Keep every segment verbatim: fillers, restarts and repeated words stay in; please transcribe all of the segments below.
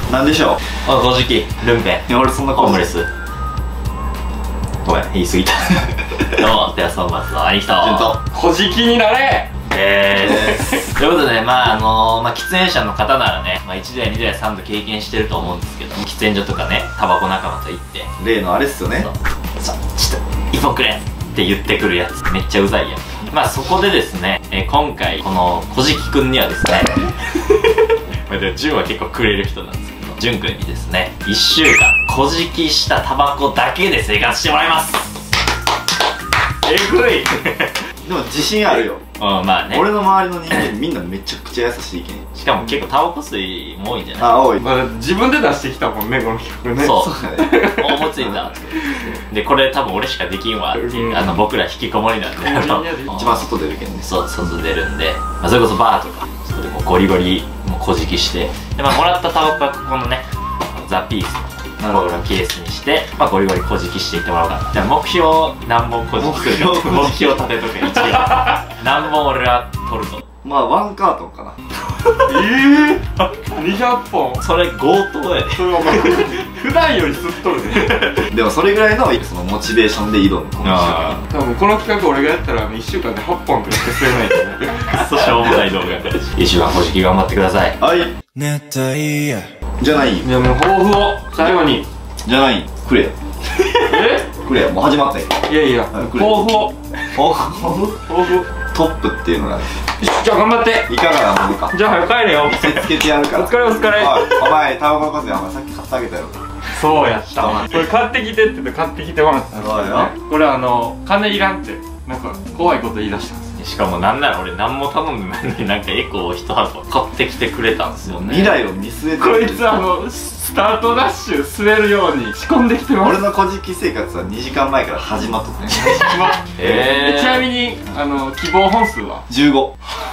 なんでしょう。 あ、こじき、ルンペン。 いや俺そんなホームレス。ごめん、言い過ぎた。どうも、テラスフォーマーズの兄貴と。 こじきになれえー、ということで、まああのー、まあ喫煙者の方ならね、まあ、いちだいにだいさんだい経験してると思うんですけど、喫煙所とかね、タバコ仲間と行って例のあれっすよね。 そう、ちょっと一本くれって言ってくるやつ、めっちゃうざいやん。まあそこでですね、えー、今回このこじきくんにはですねまあでもジュンは結構くれる人なんですけど、ジュンくんにですね、いっしゅうかんこじきしたタバコだけで生活してもらいます。えぐいでも自信あるよ。 うん、まあね。 俺の周りの人間みんなめちゃくちゃ優しいけん。 しかも結構タバコ吸いも多いんじゃない？ あ、多い。 まあ自分で出してきたもんね、この企画ね。 そう。 そうだね。 思いついたって。で、これ多分俺しかできんわっていう、あの、僕ら引きこもりなんで、あの一番外出るけんね。 そう、外出るんで、まあそれこそバーとか、そこでもうゴリゴリ、もうこじきして、で、まあもらったタバコはここのね、ザ・ピースのこのケースにして、まあゴリゴリこじきしていってもらおうかな。じゃあ目標何本こじきするか目標立てとけ、一応。何本俺は取ると。 まあワンカートンかな。 ええー、にひゃっぽん。 それ強盗やで。 それはまあ普段より吸っとるね。 でもそれぐらいのそのモチベーションで挑むかもしれない。 多分この企画俺がやったらいっしゅうかんではっぽんくらい消せないと思う。 くそしょうもない動画やから。いっしゅうかんこじき頑張ってください。 はい。 熱帯夜じゃないいやもう抱負を最後に。 じゃないくれよ。 えくれよ。もう始まったよ。 いやいや、 はい抱負を。 お抱負。 トップっていうのがじゃあ頑張って。 いかがなものか。 じゃあ早く帰れよ。 見せつけてやるから。 お疲れお疲れ。 おいお前タバコこそや、お前さっき買ってあげたよ。 そうやったわ。これ買ってきてって言って買ってきてもらったんですそうよ。 これあの金いらんってなんか怖いこと言い出したんです。 しかもなんなら俺何も頼んでないのになんかエコーを一箱買ってきてくれたんですよね。 未来を見据えてこる。 いつあのスタートダッシュ滑るように仕込んできてます。 俺のこじき生活はにじかんまえから始まっとったね。 えー、 ちなみにあの希望本数はじゅうご。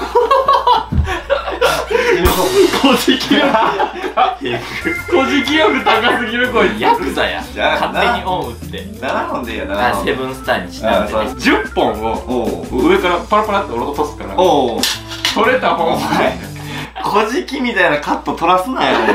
こじき力こじき力高すぎるこいつ。 ヤクザや。 じゃあ勝手にオン打ってななほんでいいや。ななあほんセブンスターにちなんでね。 じゅっぽんをおう上からパラパラって落とすからおう取れた本お前こじきみたいなカット取らすなよ。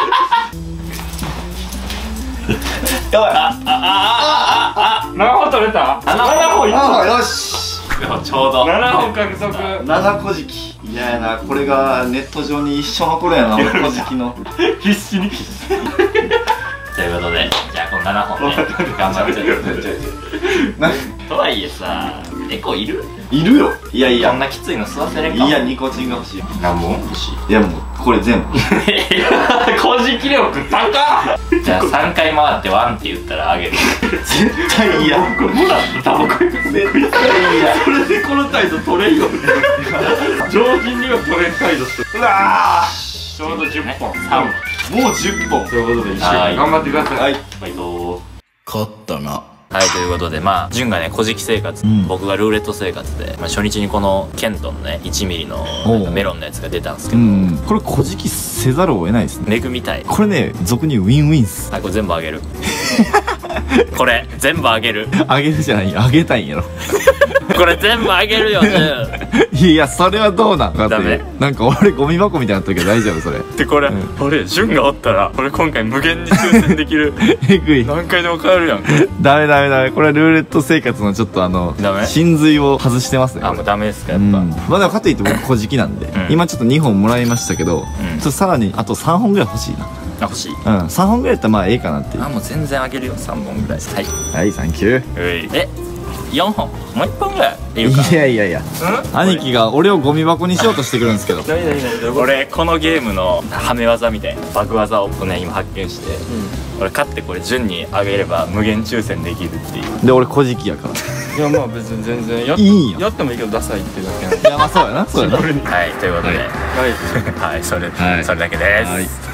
やばい。あああ何本取れた？ ななほんななほんいっあよし。 ああちょうどななほん獲得。 ななこじき。いややな、これがネット上に一緒残るやな、俺こじきの。 必死にということで、じゃあこのななほんね頑張ってなとはいえさ、エコーいる？ いるよ。いやいやこんなきついの吸わせれんかも。 いや、ニコチンが欲しい。 何本欲しい？ いやもうこれ全部。 こじき力高っ。 じゃあさんかい回ってワンって言ったらあげる。 絶対嫌。 これもらったタバコ絶対嫌。 それでこの態度取れんよね。常人には取れん態度してる。 うわちょうどじゅっぽん。 さんぼん。 ーもうじゅっぽん。 ということで一緒に頑張ってください。 はい。 バイト勝ったな。 はい、ということで、まあ、潤がね、こじき生活、うん、僕がルーレット生活で、まあ、初日にこのケントのね、いちミリのなんかメロンのやつが出たんですけど、 うん、これこじきせざるを得ないですね。 恵みたい。 これね、俗にウィンウィンっす。 はい、これ全部あげる。これ、全部あげる。 あげるじゃない、あげたいんやろ。 これ全部あげるよ、潤。 いや、それはどうなんかってダメ。 なんか俺ゴミ箱みたいになったけど大丈夫それ。 で、これ、うん、俺、潤がおったら、俺今回無限に抽選できる。 えぐい。 何回でも買えるやん。 ダメダメダメ。これはルーレット生活のちょっとあの、 ダメ？ 真髄を外してますね。 あ、もうダメですか、やっぱ。 うん、まあでもかといって僕こじきなんで、うん、今ちょっとにほんもらいましたけど、うん、ちょっとさらにあとさんほんぐらい欲しいな。 あ、欲しい。 うん、さんほんぐらいやったらまあええかなっていう。 あ、もう全然あげるよ、さんぼんぐらい。はい。 はい、サンキュー。 え、よんほんもういっぽんぐらいいるか。 いやいやいや、兄貴が俺をゴミ箱にしようとしてくるんですけど。 俺このゲームのはめ技みたいなバグ技をね今発見して、うん、俺勝ってこれ順にあげれば無限抽選できるっていう。 で俺こじきやから。 いやまあ別に全然やっいいんや。 やってもいいけどダサいってだけなんで。 いやまあそうやな、そうやな。 はい、ということで、はいはいそれそれだけです。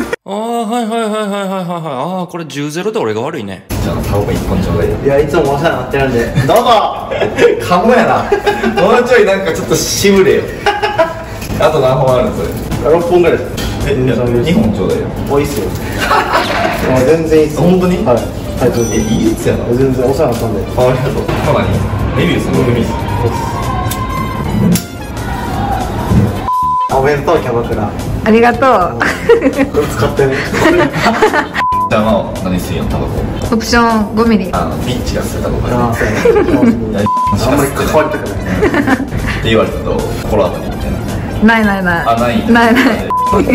ああ、はいはいはいはいはいはい。ああ、これじゅうゼロで俺が悪いね。 じゃあタバコ一本ちょうだいよ。 いや、いつもお世話になってるんで。 どうぞ。かもやな。もうちょいなんかちょっと渋れよ。あと何本あるのそれ。 ろっぽんぐらいですか。 え、にほんちょうだいよ。 おいっすよ。全然いいっす。 本当に？ はい。はい、どうぞ。 え、いいやつやな。 全然お世話になったんで。 ありがとう。たまにレビューするのレビューする。 お弁当キャバクラ。 ありがとう。 これ使ってね。 じゃあまあ何するんやタバコ。 オプションごミリ。 あのビッチが吸うタバコやああ、そうやね。あんまり関わりたくない。 って言われたと心当たりみたいな。 ないないない。 あないんやないない。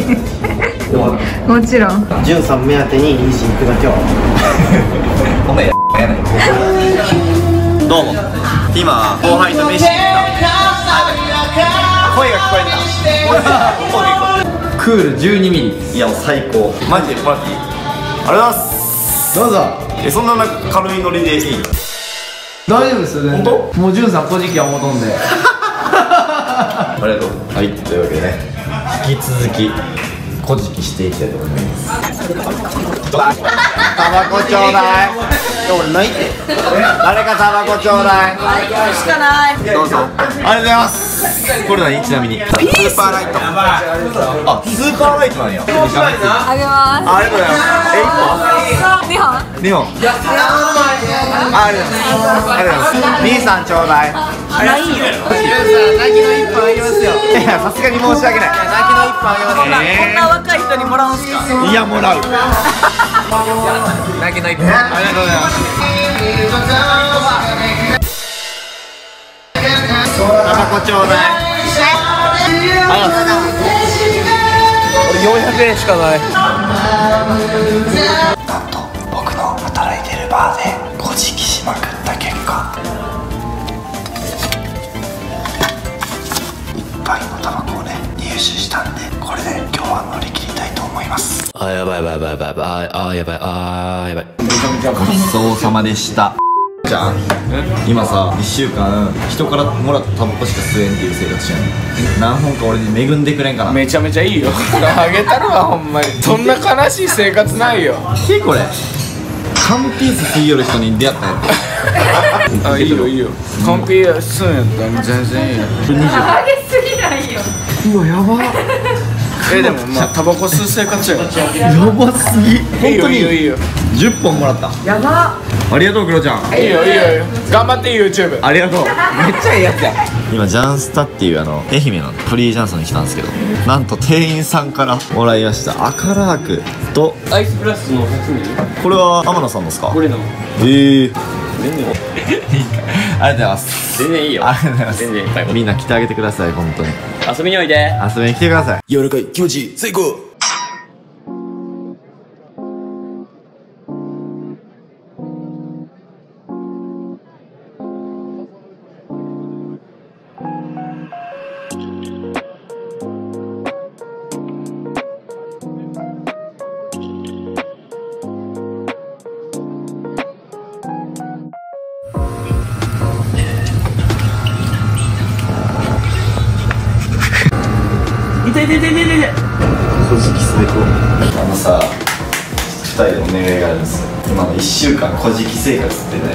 もちろん。 ジュンさん目当てにイージー行くだけは。 こんなんややない。 どうも今後輩と飯行った声が聞こえたクールじゅうにミリ。 いやもう最高マジでもらっていい？ありがとうございますどうぞ。 えそんななんか軽いノリでいい？ 大丈夫ですよね。 本もうジュンさん、古事記はもう飛んで。 ありがとう。はい、というわけでね、引き続きこじきしていきたいと思います。 タバコちょうだい。 俺ないって。 誰かタバコちょうだい。 しかない。 どうぞ。ありがとうございます。これ何ちなみにスーパーライト。あ、スーパーライトなんや。 あげます。 ありがとうございます。 二本。 え、一本。二本。ありがとうございます。ありがとうございます。兄さんちょうだい。 ないよ。 泣きの一本あげますよ。 いや、さすがに申し訳ない。 泣きの一本あげます。 こんな若い人にもらうんすか。 いや、もらう。 泣きの一本。 ありがとうございます。タバコちょうだい。あら、 俺よんひゃくえんしかない。 なんと僕の働いてるバーでこじきしまくった結果、いっぱいのタバコをね入手したんで、これで今日は乗り切りたいと思います。 あーやばいやばいやばいやばいあーやばいあーやばい。 ごちそうさまでした。じゃあ今さいっしゅうかん人からもらったタバコしか吸えんっていう生活してんの。何本か俺に恵んでくれんかな。 めちゃめちゃいいよ。あげたるわほんまに。そんな悲しい生活ないよ。 聞けこれ缶ピース吸い寄る人に出会ったんやってあ、いいよいいよ。缶ピー吸うんやったら全然いいよ。 あげすぎないよ。 うわやば。えでもまあタバコ吸う生活やん。 やばすぎ。 いいよいいよいいよ。 じゅっぽんもらった。 やば。 ありがとうクロちゃん。 いいよいいよいいよ。頑張って YouTube。 ありがとう。めっちゃいいやつや。今ジャンスタっていうあの愛媛のフリージャンソンに来たんですけど、なんと店員さんからもらいました赤ラークとアイスプラスのひゃくミリ。 これは天野さんのですか？ これの。 ええー、 全然ありがとうございます。 全然いいよ。 ありがとうございます。 全然いっぱい。 みんな来てあげてください。本当に遊びにおいで。 遊びに来てください。 柔らかい気持ちいい最高。 痛い痛い痛い痛い痛い。 正直すべこあのさふたりでお願いがあるんですよ。今のいっしゅうかんこじき生活ってね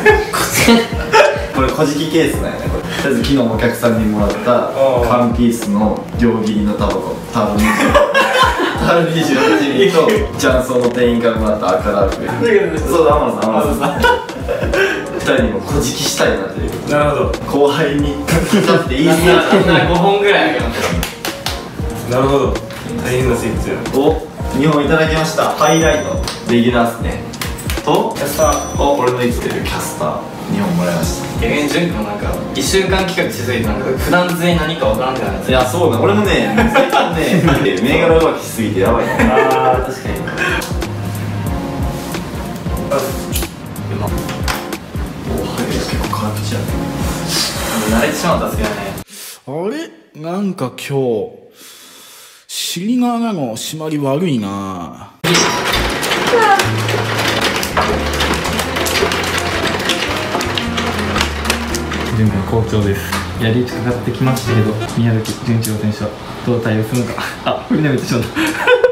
これこじきケースなんやね。これとりあえず昨日お客さんにもらった缶ピースの両切りのタバコタールにじゅうはちミリとジャンソーの店員からもらった赤ラーク。そうだ天野さん天野さんふたりにもこじきしたいなっていう。 なるほど。 後輩にだっていいっすよ。 ごほんぐらいあげます。なるほど。大変なスイーツや。 お、にほんいただきました。ハイライトレギュラーっすねとキャスター。お、俺の生きてるキャスターにほんもらいました。 ええ、順君なんかいっしゅうかん企画しすぎてなんか普段全員何かわからんじゃないですいや、そうだ、俺もね最近ね銘柄浮気しすぎてやばいね。 か。ああ確かに。 お、ハイライト結構辛口やね。 慣れてしまったんですけどね。 あれなんか今日尻側の締まり悪いな。 順君好調です。やり打ちかかってきましたけど、宮崎純一郎選手はどう対応するのか。あ、振り投げてしまった。めっ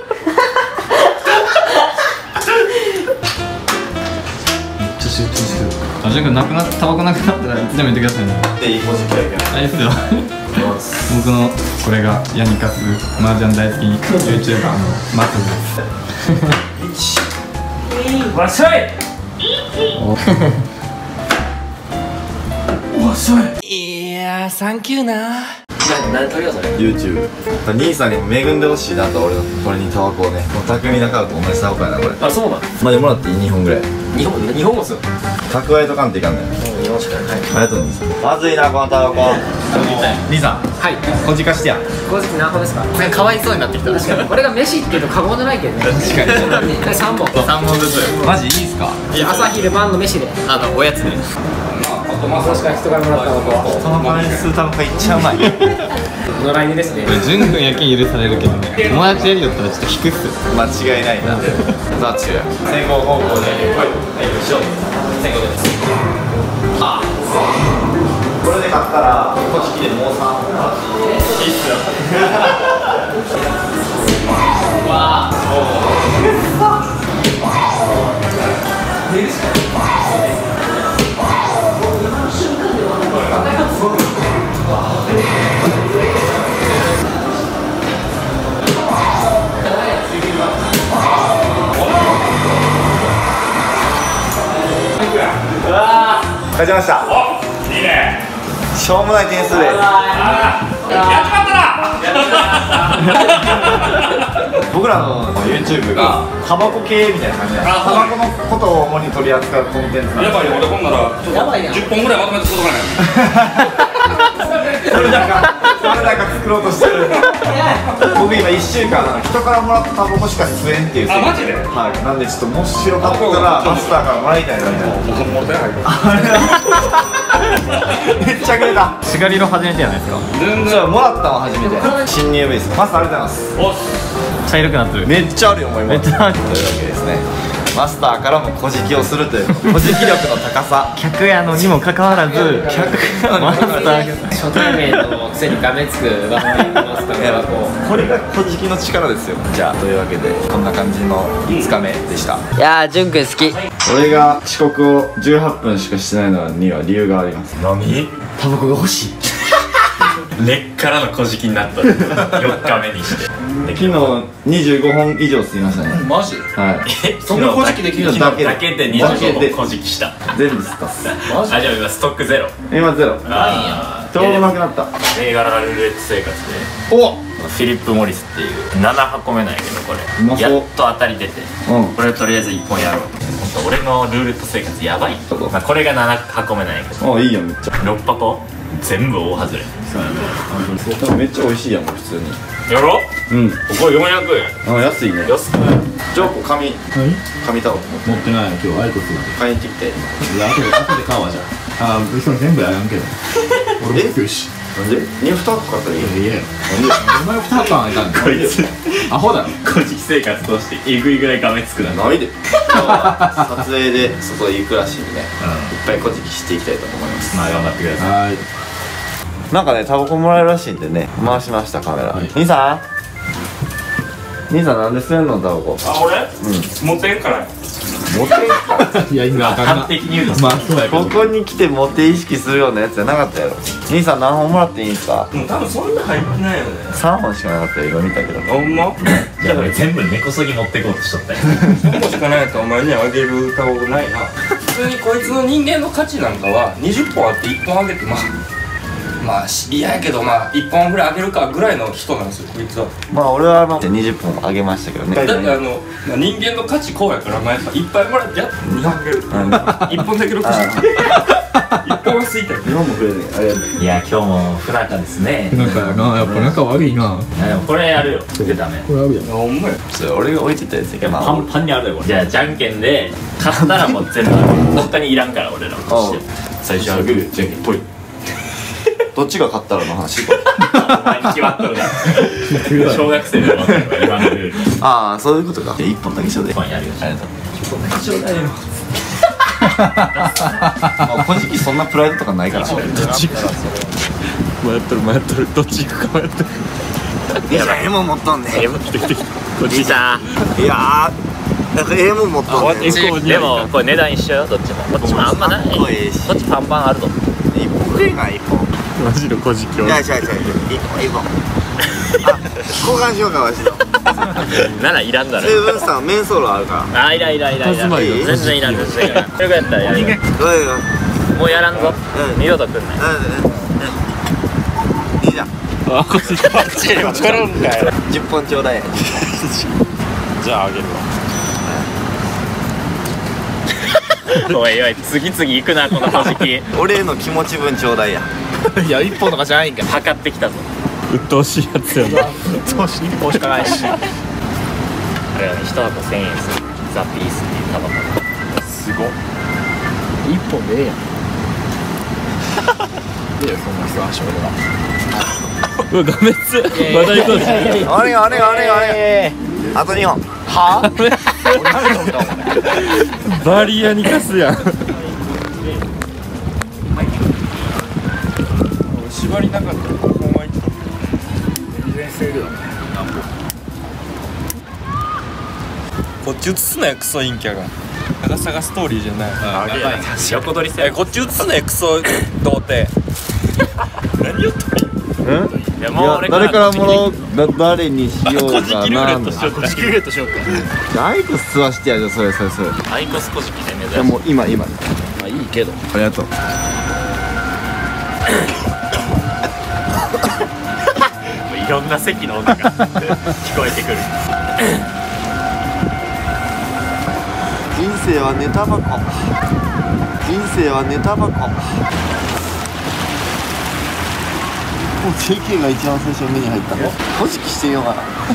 ちゃ集中してる。あ、順君なくなタバコなくなったらいつでも言ってくださいね。 で、いいこじきやけどあれですよ。僕のこれがヤニカス麻雀大好き YouTuber のマツです。 わっしゃい。 いやーサンキューなー。 何撮りよそれ YouTube 兄さんにも恵んでほしいなと俺のこれにタバコをねもう匠中と同じタバコやなこれあそうなのまあでもらっていいにほんぐらい日本日本もすよ蓄えとかんといかんのよ日本しかないありがとう兄さんまずいなこのタバコ兄さんはいこじかしてや小関何個ですか？ かわいそうになってきた確かにこれが飯っていうと過言じゃないけどね確かにさんぼんさんぼんずつマジいいっすか朝昼晩の飯であのおやつね確かに人からもらったことはその金吸うタバコいっちゃうまい野良犬ですね潤君やけん許されるけどね友達やりよったらちょっと引くっす間違いないなさあ違う先行方向ではい一緒先行ですあこれで買ったらこっち来てもうさん本もらっていいいいっすよわあ勝ちましたいいねしょうもない点数でやっちまったな僕らの YouTube がタバコ系みたいな感じでタバコのことを主に取り扱うコンテンツなんでやばいよ俺こんならちょっとじゅっぽんぐらいまとめて作っとかないそれなんかそれなんか作ろうとしてる僕今いっしゅうかん人からもらったタバコしか吸えんっていうあマジではいなんでちょっともしよかったらマスターからもらいたいなみたいなめっちゃくれたシガリロ初めてじゃないですか全然じゃあもらったの初めて新入部ですマスターありがとうございますおっ茶色くなってるめっちゃあるよ思いますめっちゃあるというわけですねマスターからもこじきをするというこじき力の高さ客やのにもかかわらず客やのにもかかわらず初対面のくせにがめつく頑張りますからこうこれがこじきの力ですよじゃあというわけでこんな感じのいつかめでしたいやー、じゅんくん好き。 俺が遅刻をじゅうはっぷんしかしてないのには理由があります何タバコが欲しい根っからの小じきになったよっかめにして昨日にじゅうごほん以上吸いましたねマジはいえそんな小じきできるのだけでにじゅうごほん小じきした全部吸ったっすあじゃあ今ストックゼロ今ゼロあちょうどなくなった銘柄ルーレット生活でおフィリップ・モリスっていうなな箱目なんやけどこうまそうれやっと当たり出てうんこれとりあえずいっぽんやろうほんと俺のルーレット生活やばい、まあ、これがなな箱目なんやけどあいいやんめっちゃろっ箱全部大外れ多分めっちゃ美味しいやんもう普通にやろうんこれよんひゃくえんあ安いね安くないジョーコ紙紙タバコ持ってない今日アイコス買いに行ってきていや後で後で買うわじゃああーそれ全部やらんけど俺も食うしなんでにふた箱買ったらいいよいやいやお前ふた箱あげたんだこいつアホだろ個人生活としてえぐいぐらいがめつくなるないで今日は撮影で外行くらしいんでねいっぱいこじきしていきたいと思いますまあ頑張ってくださいはいなんかねタバコもらえるらしいんでね回しましたカメラ兄さん兄さんなんで吸えんのタバコあ俺持ってんからモテいや今あかん端な的に言うとまあそうやけどここに来てモテ意識するようなやつじゃなかったやろ兄さん何本もらっていいんすかもう多分そんな入ってないよねさんぼんしかなかったよ今見たけどほんまじゃあ俺全部根こそぎ持ってこうとしとったよもしかないとお前にあげるタバコないな普通にこいつの人間の価値なんかはにじゅっぽんあっていっぽんあげてまあまあ知り合いやけどまあいっぽんぐらいあげるかぐらいの人なんですよこいつはまあ俺はあのにじゅっぽんあげましたけどねだってあのまあ人間の価値こうやからお前さいっぱいもらってやっにほんあげるいっぽんだけろくじいっぽんはついたよ日本もくれねありがとういや今日も不仲ですねなんかやなやっぱ仲悪いなでもこれやるよ出たねこれあるやんほんまやそれ俺が置いてたやつやけどパンパンにあるよこれじゃあじゃんけんで勝ったらもう全部他にいらんから俺らとして最初はグーじゃんけんぽいどっちが勝ったらの話お前に決まっとるな小学生でも分かるから今のルールああそういうことかいっぽんだけちょうだいパンやるよありがとういっぽんだけちょうだいよもうこじきそんなプライドとかないから迷っとる迷っとるどっち行くか迷っとるいやええもん持っとんねえも来て来て来ておじいさんいやーなんかええもん持っとんねでもこれ値段一緒よどっちもこっちもあんまないこかっこええしっちパンパンあると思う一本くれが一本マジの小じきをいや違う違う違う一本一本あ交換しようかわしのならいらんだろ成分さんメンソールあるからあいらんいらんいらんいらんいい全然いらん全然いらんそれぐらいやったらやるよどういうのもうやらんぞうん二度と来んないうんうんいいじゃんあ、こっちこっちわかるんかい。 じゅっぽんちょうだい。 じゃああげるわ。おいおい、次々行くなこの小じき。 俺への気持ち分ちょうだいや。 いや一本とかじゃないんか。 測ってきたぞ。 鬱陶しいやつやな。 そうし一本しかないし。 あれはね、一箱せんえんするザ・ピースっていうタバコ。すごっ。 一本でええやん。でそんな人足折れな。 うわ、画面まだ行こうぜ。 お願いお願いお願いお願い。あとにほん。はぁ？ バリアにかすやん。 縛りなかったらここ巻いてた。こっち映すなよクソ陰キャが。長さがストーリーじゃない。 あれやな、横取りせえ、こっち映すなよクソ童貞。何言ったらいい？ いやもう俺誰からもらおう、だ誰にしようかな。 小じきルーレットしようか。 小じきルーレットしようか。 じゃあアイコス吸わしてやるよ、それそれそれ。 アイコス小じきで目指いやもう今今。 まあいいけど。 ありがとう。 いろんな席の音が聞こえてくる。 人生は寝タバコ。人生は寝タバコ。もう ジェーケー が一番最初目に入ったの。古事記してみようか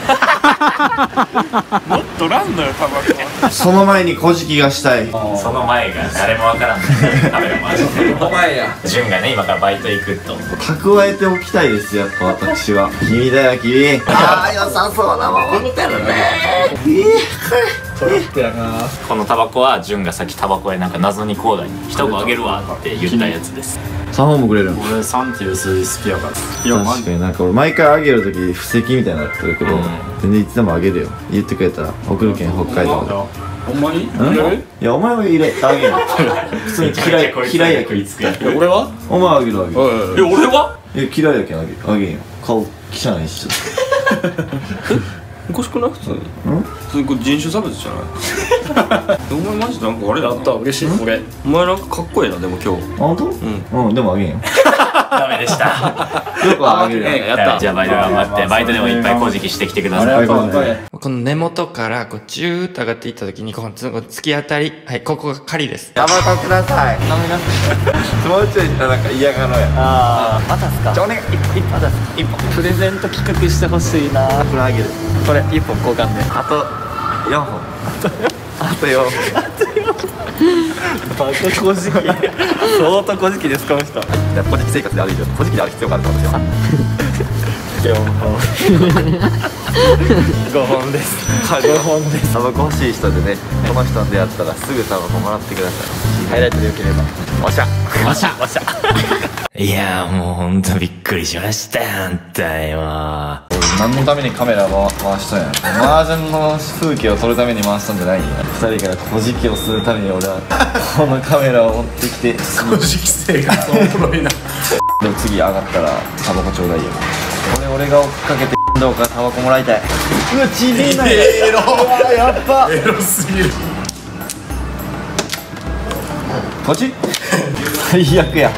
な。 もっとらんのよタバコ。 その前に古事記がしたい。 その前が誰もわからんね。カメラも味で。お前や。潤がね今からバイト行くと。 蓄えておきたいですやっぱ私は。君だよ君。ああ良さそうなもん持ってるね。 トラップやな。 このタバコは潤がさっきタバコでなんか謎にコーダに一箱あげるわって言ったやつです。 さんぼんもくれるの。 俺さんっていう数字好きやから。 いや確かになんか俺毎回あげるとき布石みたいになってるけど、全然いつでもあげるよ。言ってくれたら送るけん北海道で。 ほんまに？ いやお前は入れあげる。普通に嫌い嫌いやけん。 俺は？ お前あげるあげる。 え俺は？ いや嫌いやけんあげるあげんよ。顔汚いしちょっと。 おかしくない普通に。普通にこれ人種差別じゃない？お前マジでなんかあれだった。 嬉しい。俺。 お前なんかかっこいいなでも今日。 本当？うんうんでもあげんよ。 ダメでした。 よくあげるよ。 やった。 じゃあバイト頑張ってバイトでもいっぱい小じきしてきてください。 この根元からこうジューッと上がっていった時にこの突き当たり、はい、ここが狩りです。 タバコください。もうちょいなんか嫌がろうや。 ああまたっすか。 じゃあお願い。一本だ。一本。 プレゼント企画してほしいな。 これあげる。 これ一本交換で。 あと四本。あと四本。 バカ小じき。相当小じきですこの人。 古事記生活である以上古事記である必要があると思うんですよ。 よんほん。ごほんです。ごほんです。 タバコ欲しい人でね、この人に出会ったらすぐタバコもらってください。 ハイライトでよければ。 おっしゃわしゃわしゃ。いやーもうほんとびっくりしましたよあんた今。 何のためにカメラ回回したんや。麻雀の風景を撮るために回したんじゃないんや。二人から古事記をするために俺はこのカメラを持ってきて。 古事記生活おもろいな。 でも次上がったらタバコちょうだいよ。これ俺が追っかけてどうかタバコもらいたい。うわちびない。エロやっぱエロすぎる。 こっち最悪や。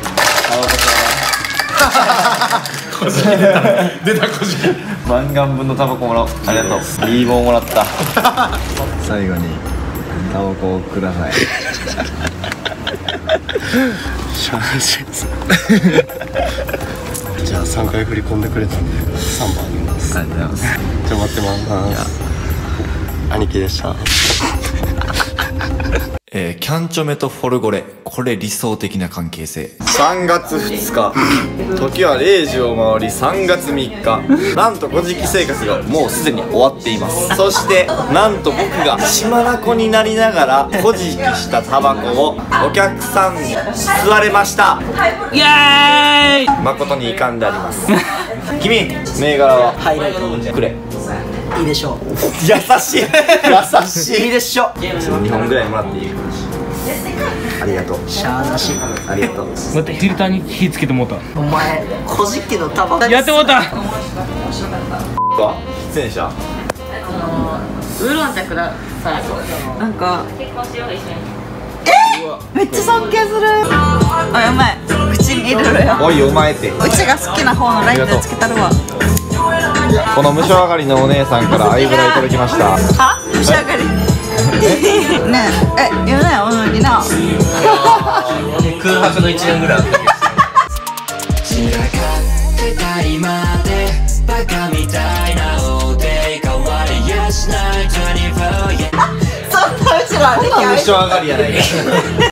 小じき出た出た小じき。 満願分のタバコもらおう。ありがとう。いいもんもらった。最後にタバコをください。 しゃあしじゃあさんかい振り込んでくれたんでさんばんあげます。 ありがとうございます。 じゃあ待ってます兄貴でした。 えー、キャンチョメとフォルゴレ、これ理想的な関係性。 さんがつふつか、時はれいじを回りさんがつみっか、なんと古事記生活がもうすでに終わっています。そしてなんと僕が血眼になりながら古事記したタバコをお客さんに吸われました。 イエーイ。 誠に遺憾であります。君、銘柄はハイライトくれ。 いいでしょう。 優しい優しい。 いいでしょう。 にほんぐらいもらっていい？ありがとう。 しゃあなし。 ありがとう。 待って、フィルターに火つけてもうた。 お前古事記のタバコやってもうた。 出演者ウーロン茶ください。なんか結婚しよう一緒に。 めっちゃ尊敬する。 あ、うまい。口に入れる。 よ。 おいお前ってうちが好きな方のライトつけたるわ。 この虫上がりのお姉さんからアイブラいただきました。 は？虫上がり。ねえ、え、言うなよ、おのぎな。 空白のいちねんぐらいあったけど。 散らかってた今でバカみたいなおで変わりやしないにじゅうよじ。 そんなうちら虫上がりやないか。